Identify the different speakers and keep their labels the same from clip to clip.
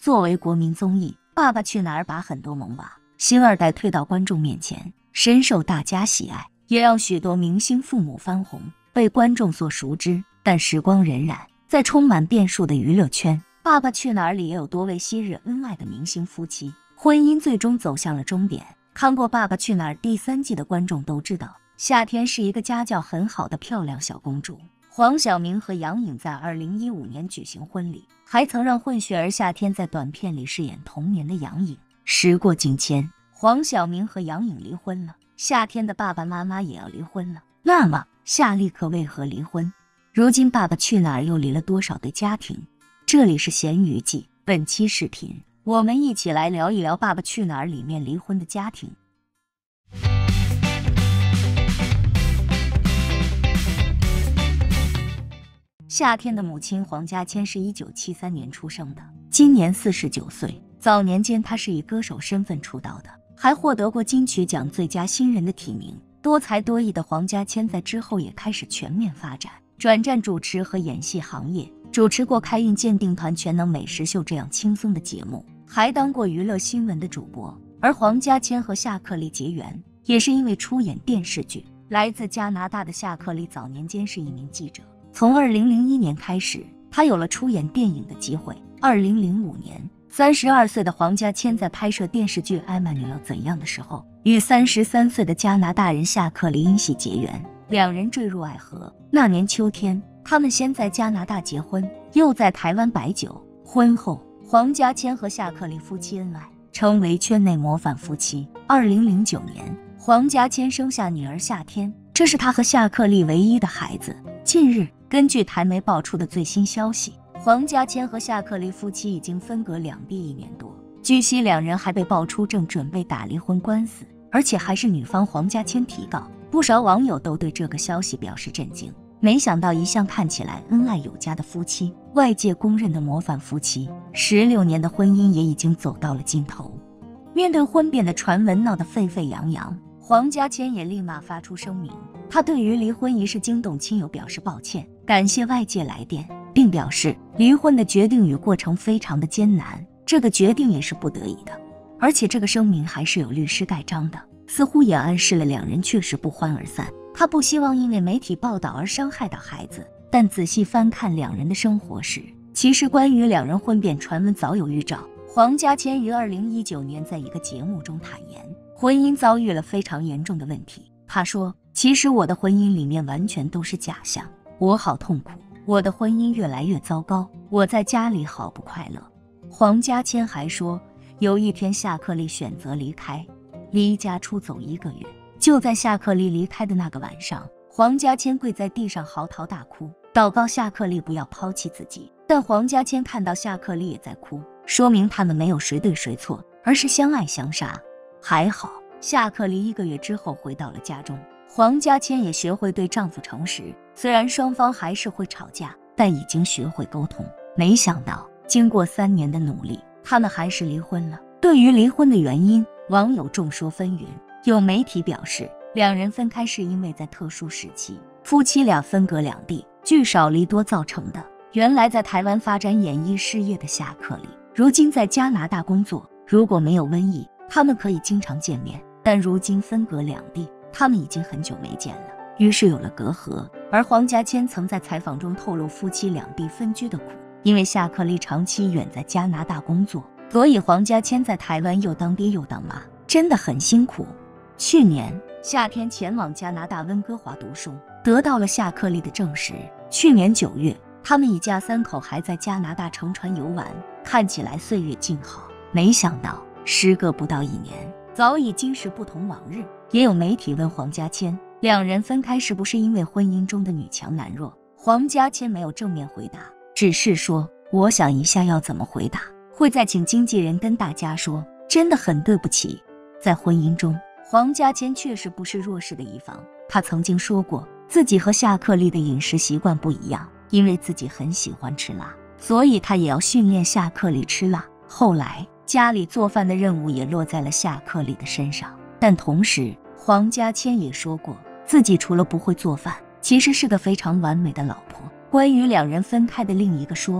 Speaker 1: 作为国民综艺，《爸爸去哪儿》把很多萌娃、星二代推到观众面前，深受大家喜爱，也让许多明星父母翻红，被观众所熟知。但时光荏苒，在充满变数的娱乐圈，《爸爸去哪儿》里也有多位昔日恩爱的明星夫妻，婚姻最终走向了终点。看过《爸爸去哪儿》第3季的观众都知道，夏天是一个家教很好的漂亮小公主。黄晓明和杨颖在2015年举行婚礼，还曾让混血儿夏天在短片里饰演童年的杨颖。时过境迁，黄晓明和杨颖离婚了，夏天的爸爸妈妈也要离婚了。那么夏利可为何离婚？如今《爸爸去哪儿》又离了多少对家庭？这里是咸鱼记，本期视频我们一起来聊一聊《爸爸去哪儿》里面离婚的家庭。夏天的母亲黄家千是1973年出生的，今年49岁。早年间她是以歌手身份出道的，还获得过金曲奖最佳新人的提名。多才多艺的黄家千在之后也开始全面发展，转战主持和演戏行业，主持过开运鉴定团、全能美食秀这样轻松的节目，还当过娱乐新闻的主播。而黄家千和夏克立结缘也是因为出演电视剧。来自加拿大的夏克立早年间是一名记者，从2001年开始，他有了出演电影的机会。2005年，32岁的黄家千在拍摄电视剧《艾玛你要怎样》的时候，与33岁的加拿大人夏克立因戏结缘，两人坠入爱河。那年秋天，他们先在加拿大结婚，又在台湾摆酒。婚后，黄家千和夏克立夫妻恩爱，成为圈内模范夫妻。2009年，黄家千生下女儿夏天，这是他和夏克立唯一的孩子。近日，根据台媒爆出的最新消息，黄家千和夏克立夫妻已经分隔两地1年多，据悉两人还被爆出正准备打离婚官司，而且还是女方黄家千提告。不少网友都对这个消息表示震惊，没想到一向看起来恩爱有加的夫妻，外界公认的模范夫妻，16年的婚姻也已经走到了尽头。面对婚变的传闻闹得沸沸扬扬，黄家千也立马发出声明，他对于离婚一事惊动亲友表示抱歉，感谢外界来电，并表示离婚的决定与过程非常的艰难，这个决定也是不得已的。而且这个声明还是有律师盖章的，似乎也暗示了两人确实不欢而散。他不希望因为媒体报道而伤害到孩子，但仔细翻看两人的生活时，其实关于两人婚变传闻早有预兆。黄家千于2019年在一个节目中坦言，婚姻遭遇了非常严重的问题。他说，其实我的婚姻里面完全都是假象，我好痛苦，我的婚姻越来越糟糕，我在家里好不快乐。黄家千还说，有一天夏克立选择离开，离家出走1个月。就在夏克立离开的那个晚上，黄家千跪在地上嚎啕大哭，祷告夏克立不要抛弃自己。但黄家千看到夏克立也在哭，说明他们没有谁对谁错，而是相爱相杀。还好，夏克立1个月之后回到了家中，黄家千也学会对丈夫诚实，虽然双方还是会吵架，但已经学会沟通。没想到，经过3年的努力，他们还是离婚了。对于离婚的原因，网友众说纷纭。有媒体表示，两人分开是因为在特殊时期，夫妻俩分隔两地，聚少离多造成的。原来在台湾发展演艺事业的夏克立，如今在加拿大工作，如果没有瘟疫，他们可以经常见面，但如今分隔两地，他们已经很久没见了，于是有了隔阂。而黄家千曾在采访中透露夫妻两地分居的苦，因为夏克立长期远在加拿大工作，所以黄家千在台湾又当爹又当妈，真的很辛苦。去年夏天前往加拿大温哥华读书，得到了夏克立的证实。去年9月，他们一家3口还在加拿大乘船游玩，看起来岁月静好。没想到时隔不到1年，早已经是不同往日。也有媒体问黄家千，两人分开是不是因为婚姻中的女强男弱？黄家千没有正面回答，只是说，我想一下要怎么回答，会再请经纪人跟大家说，真的很对不起。在婚姻中，黄家千确实不是弱势的一方，他曾经说过，自己和夏克立的饮食习惯不一样，因为自己很喜欢吃辣，所以他也要训练夏克立吃辣。后来家里做饭的任务也落在了夏克立的身上，但同时黄家千也说过，自己除了不会做饭，其实是个非常完美的老婆。关于两人分开的另一个说法，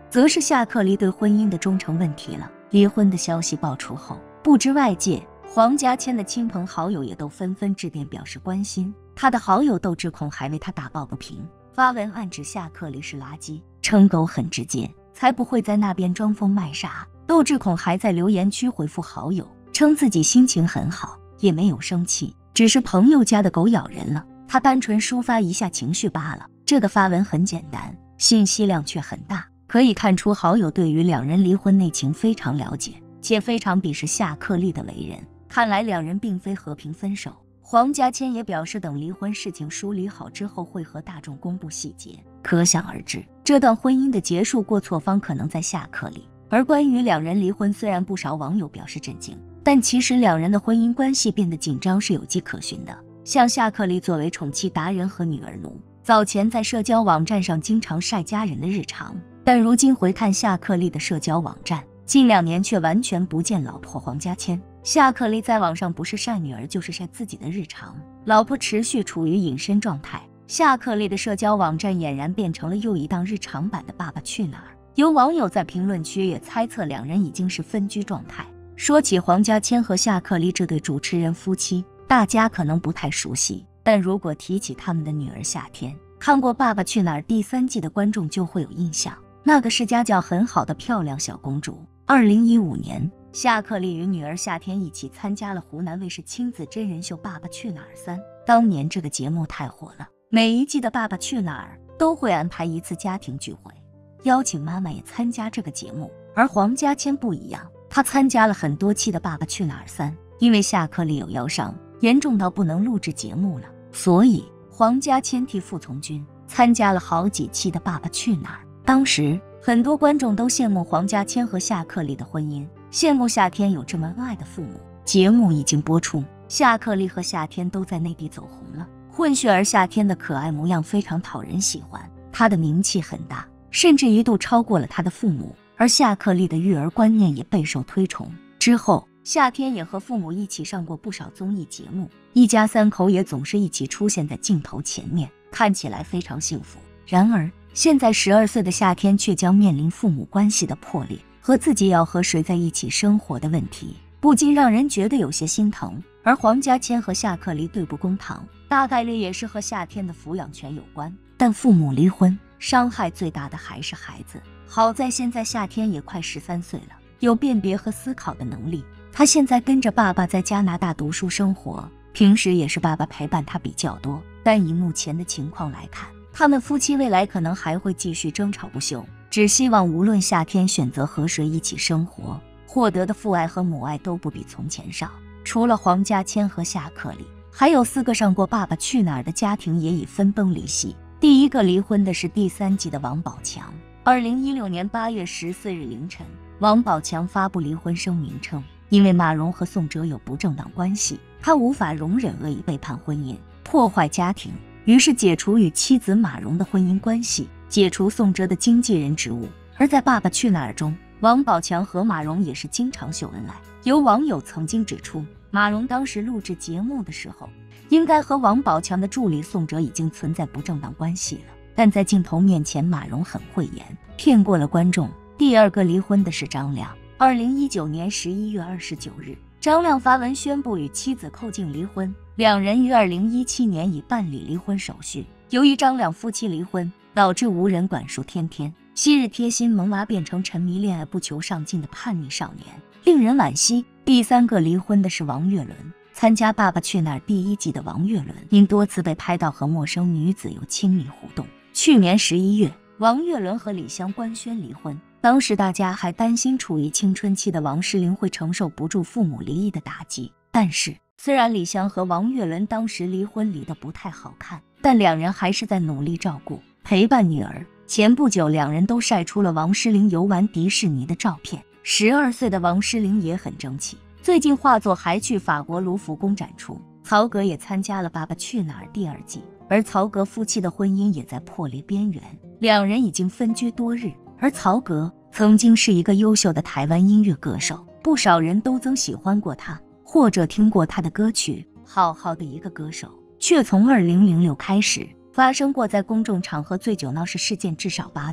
Speaker 1: 则是夏克立对婚姻的忠诚问题了。离婚的消息爆出后，不知外界，黄家千的亲朋好友也都纷纷致电表示关心。他的好友窦智孔还为他打抱不平，发文暗指夏克立是垃圾，称狗很直接，才不会在那边装疯卖傻。窦智孔还在留言区回复好友，称自己心情很好，也没有生气，只是朋友家的狗咬人了，他单纯抒发一下情绪罢了。这个发文很简单，信息量却很大，可以看出好友对于两人离婚内情非常了解，且非常鄙视夏克立的为人。看来两人并非和平分手。黄家千也表示，等离婚事情梳理好之后，会和大众公布细节。可想而知，这段婚姻的结束过错方可能在夏克立。而关于两人离婚，虽然不少网友表示震惊，但其实两人的婚姻关系变得紧张是有迹可循的。像夏克立作为宠妻达人和女儿奴，早前在社交网站上经常晒家人的日常，但如今回看夏克立的社交网站，近2年却完全不见老婆黄家千。夏克立在网上不是晒女儿就是晒自己的日常，老婆持续处于隐身状态。夏克立的社交网站俨然变成了又一档日常版的《爸爸去哪儿》。有网友在评论区也猜测两人已经是分居状态。说起黄家千和夏克立这对主持人夫妻，大家可能不太熟悉，但如果提起他们的女儿夏天，看过《爸爸去哪儿》第3季的观众就会有印象，那个是家教很好的漂亮小公主。2015年，夏克立与女儿夏天一起参加了湖南卫视亲子真人秀《爸爸去哪儿3》。当年这个节目太火了，每一季的《爸爸去哪儿》都会安排一次家庭聚会，邀请妈妈也参加这个节目。而黄家千不一样，他参加了很多期的《爸爸去哪儿3》，因为夏克立有腰伤，严重到不能录制节目了，所以黄家千替傅从军参加了好几期的《爸爸去哪儿》。当时很多观众都羡慕黄家千和夏克立的婚姻，羡慕夏天有这么恩爱的父母。节目已经播出，夏克立和夏天都在内地走红了，混血儿夏天的可爱模样非常讨人喜欢，他的名气很大，甚至一度超过了他的父母。而夏克立的育儿观念也备受推崇。之后，夏天也和父母一起上过不少综艺节目，一家3口也总是一起出现在镜头前面，看起来非常幸福。然而，现在12岁的夏天却将面临父母关系的破裂和自己要和谁在一起生活的问题，不禁让人觉得有些心疼。而黄家千和夏克立对簿公堂，大概率也是和夏天的抚养权有关。但父母离婚，伤害最大的还是孩子。好在现在夏天也快13岁了，有辨别和思考的能力。他现在跟着爸爸在加拿大读书生活，平时也是爸爸陪伴他比较多。但以目前的情况来看，他们夫妻未来可能还会继续争吵不休。只希望无论夏天选择和谁一起生活，获得的父爱和母爱都不比从前少。除了黄家千和夏克立，还有4个上过《爸爸去哪儿》的家庭也已分崩离析。第一个离婚的是第3季的王宝强。2016年8月14日凌晨，王宝强发布离婚声明称，因为马蓉和宋哲有不正当关系，他无法容忍恶意背叛婚姻，破坏家庭，于是解除与妻子马蓉的婚姻关系，解除宋哲的经纪人职务。而在《爸爸去哪儿》中，王宝强和马蓉也是经常秀恩爱。有网友曾经指出，马蓉当时录制节目的时候，应该和王宝强的助理宋哲已经存在不正当关系了，但在镜头面前，马蓉很会演，骗过了观众。第二个离婚的是张亮。2019年11月29日，张亮发文宣布与妻子寇静离婚，两人于2017年已办理离婚手续。由于张亮夫妻离婚，导致无人管束天天，昔日贴心萌娃变成沉迷恋爱不求上进的叛逆少年，令人惋惜。第3个离婚的是王岳伦。参加《爸爸去哪儿》第1季的王岳伦，因多次被拍到和陌生女子有亲密互动。去年11月，王岳伦和李湘官宣离婚。当时大家还担心处于青春期的王诗龄会承受不住父母离异的打击。但是，虽然李湘和王岳伦当时离婚离得不太好看，但两人还是在努力照顾、陪伴女儿。前不久，两人都晒出了王诗龄游玩迪士尼的照片。12岁的王诗龄也很争气，最近画作还去法国卢浮宫展出。曹格也参加了《爸爸去哪儿》第2季，而曹格夫妻的婚姻也在破裂边缘，两人已经分居多日。而曹格曾经是一个优秀的台湾音乐歌手，不少人都曾喜欢过他，或者听过他的歌曲。好好的一个歌手，却从2006开始发生过在公众场合醉酒闹事事件至少8次。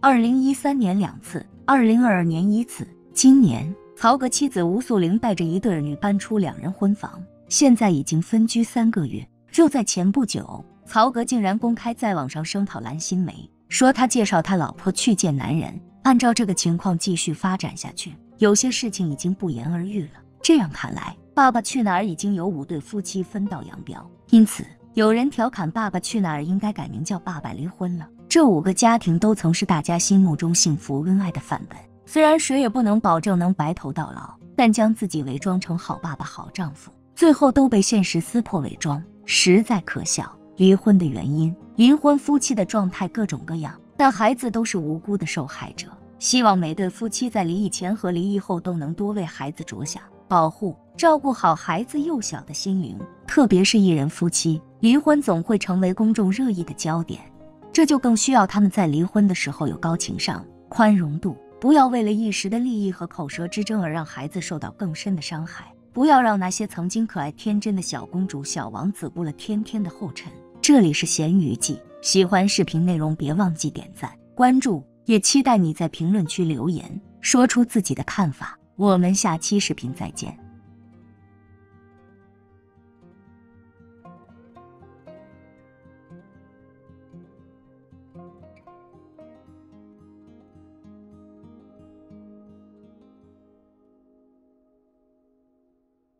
Speaker 1: 2013年2次，2022年1次。今年，曹格妻子吴素玲带着一对儿女搬出2人婚房，现在已经分居3个月。就在前不久，曹格竟然公开在网上声讨蓝心湄，说他介绍他老婆去见男人。按照这个情况继续发展下去，有些事情已经不言而喻了。这样看来，《爸爸去哪儿》已经有5对夫妻分道扬镳，因此有人调侃《爸爸去哪儿》应该改名叫《爸爸离婚了》。这5个家庭都曾是大家心目中幸福恩爱的范本。虽然谁也不能保证能白头到老，但将自己伪装成好爸爸、好丈夫，最后都被现实撕破伪装，实在可笑。离婚的原因，离婚夫妻的状态各种各样，但孩子都是无辜的受害者。希望每对夫妻在离异前和离异后都能多为孩子着想，保护、照顾好孩子幼小的心灵。特别是一人夫妻，离婚总会成为公众热议的焦点，这就更需要他们在离婚的时候有高情商、宽容度，不要为了一时的利益和口舌之争而让孩子受到更深的伤害，不要让那些曾经可爱天真的小公主、小王子步了天天的后尘。这里是咸鱼记，喜欢视频内容别忘记点赞、关注，也期待你在评论区留言，说出自己的看法。我们下期视频再见。